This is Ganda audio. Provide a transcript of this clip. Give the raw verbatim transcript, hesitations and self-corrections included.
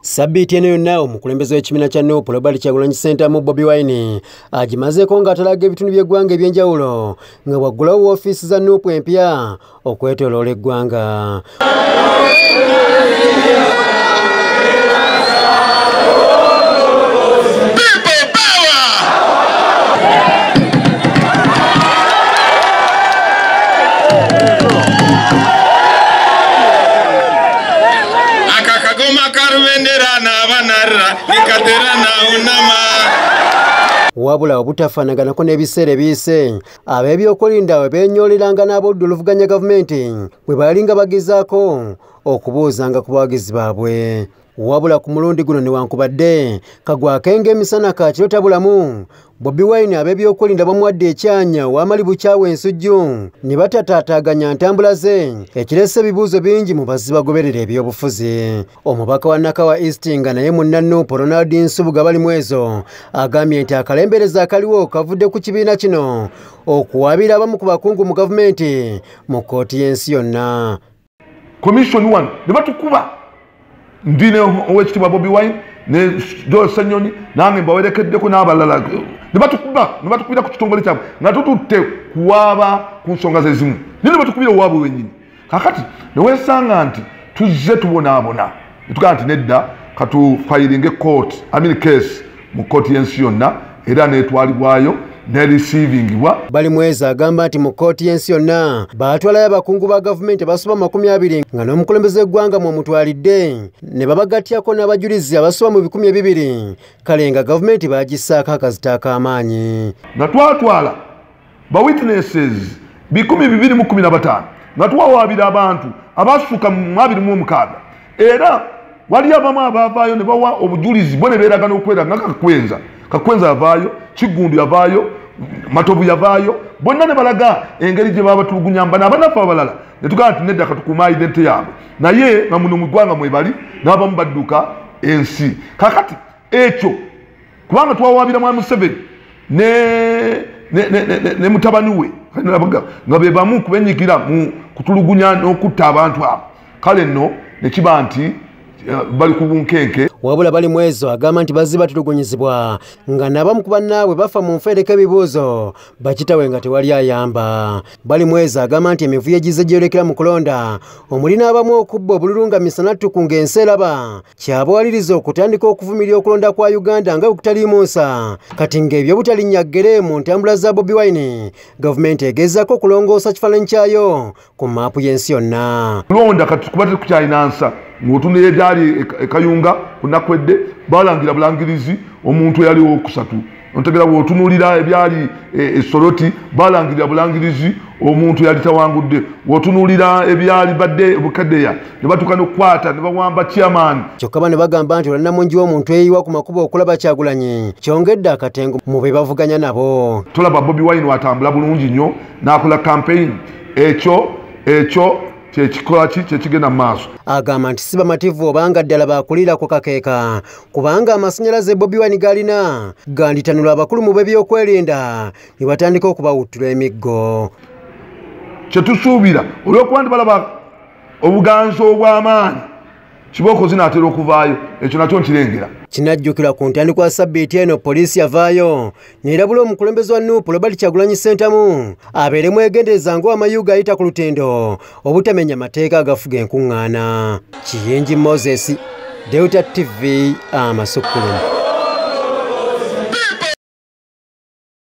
Sabiti eno yonna omukulembeze w'ekibiina kya Nuupu Global Kyagulanyi Center mu Bobi Wine agimazeeko ng'atalaga ebitundu by'eggwanga eby'enjawulo nga bwaggulawo woofiisi za Nuupu empya okwetooloola eggwanga. Wabula obutafaanaganako n'ebiseera ebiyise ab'ebyokulinda we beenyoleranga n'aboddoluvuganya gavumenti bwe balinga bagezaako okubuuzanga ku bawagizi baabwe. Wabula ku mulundi guno newankubadde kagwako ng'emisana ka kiro tabulamu, Bobi Wine ab'ebyokulinda bamuwadde ekyanya w'amali bukyawe ensujju ne batataataaganya ntambula ze, ekirese ebibuuzo bingi mu bazzi bagoberera ebyobufuzi. Omubaka wa Nakawa East nga naye munna Nuupu Ronald Nsubuga bali mu ezo agambye nti akalembereza akaliwo kavudde ku kibiina kino okuwaabira abamu ku bakungu mu gavumenti mu kkooti y'ensi yonna. Commission one ne batukuba ndine owekitibwa Bobi Wine ne Jose Nyonyi nange mbawerekeddeko n'abalala ne batukuba ne batukubira ku kitongole kyabwe nga tututte kuwaaba ku nsonga ze zimu ne batukubira owaabwe wennyini. Kakati ne weesanga nti tuzze tubonaabona ne tugamba nti nedda katufayiringe court I mean case mu kkooti y'ensi yonna era neetwalibwayo ne receivingibwa. Bali mwezi agamba nti mu kkooti y'ensi yonna baatwalayo abakungu ba gavumenti abasoba makumi abiri nga n'omukulembeze gwanga mu mutwalidde ne babagatyako n'abajulizi abasoba mu bikumi ebibiri. Kale nga gavumenti baagissaako akazita ak'amaanyi. Nga twatwala ba witnesses bikumi bibiri mu kumi na bataano nga twawaabira abantu abasuka mu abiri mu omukaaga era wali abamu abaavaayo ne bawa obujulizi bo ne beeraga n'okwera nga kakwenza kakwenza yavaayo, Kigundu yavaayo, Matovu yavaayo, bonna ne balaga engeri gye baba tulugunyamba n'abanafu abalala ne tugamba nti nedda katukuuma identity yaabwe naye nga muno mu ggwanga mwe bali n'abamu badduka ensi. Kakati ekyo kubanga twawaabira mwami Museveni ne ne ne ne, ne mutabani we nga be bamu kubenyigira mu kutulugunya n'okutta abantu abo, kale nno ne kiba nti bali ku bunkenke. Wabula bali mwezo agamba nti bazzi batulugunyizibwa nga n'abamu ku bannaabwe bafa mu nfereko ebibuuzo bakitawe nga tewali ayamba. Bali mwezo agamba nti emivuyo egize gyeyolekera mu kulonda omuli n'abamu okubba obululu nga misana ttuku ng'ensi eraba kyabawaliriza okutandika okuvumirira okulonda kwa Uganda nga bukutaliimu nsa. Kati ng'ebyo butalinnya ggere mu ntambula za Bobi Wine, gavumenti egezaako okulongoosa kifaananyi kyayo ku maapu y'ensi yonna. Kulonda kati kuba tekukyalina nsa ng'otunula ebyali ekayunga kunakwedde balangira bulangirizi omuntu eyali owokusatu. Ontegera bw'otunuulira ebyali esoroti balangirira bulangirizi omuntu yali tawangudde. Bw'otunuulira ebyali badde bukaddeya ne batuuka n'okukwata ne bawamba chairman. Kyokka ne bagamba nti olwannamungi w'omuntu eyiwa ku makubo okulaba Kyagulanyi kyongedde akatengo mu be bavuganya nabo. Tolaba Bobi Wine watambula bulungi nnyo n'akola campaign ekyo ekyo kyekikola ki kyekigenda mu maaso. Agamba nti si bamativu obanga ddala baakulira ku kakeeka kubanga amasannyalaze Bobi Wine galina ganditanula abakulu mu b'ebyokwerinda ne batandika okubawuttula emiggo. Kye tusuubira olw'okuba nti balaba obuganzo obw'amaanyi kibooko zinaatera okuvaayo, ekyo nakyo nkirengera. Kinajjukira ku ntandikwa ya Sabbiiti eno poliisi yavaayo n'erabula omukulembeze wa Nuupu Global Kyagulanyi Center mu abeere mwegendereza ng'amayuga ayita ku lutendo obutamenya mateeka agafuga enkuŋŋaana. Kiyenji Moses, Delta T V, Amasukkulum.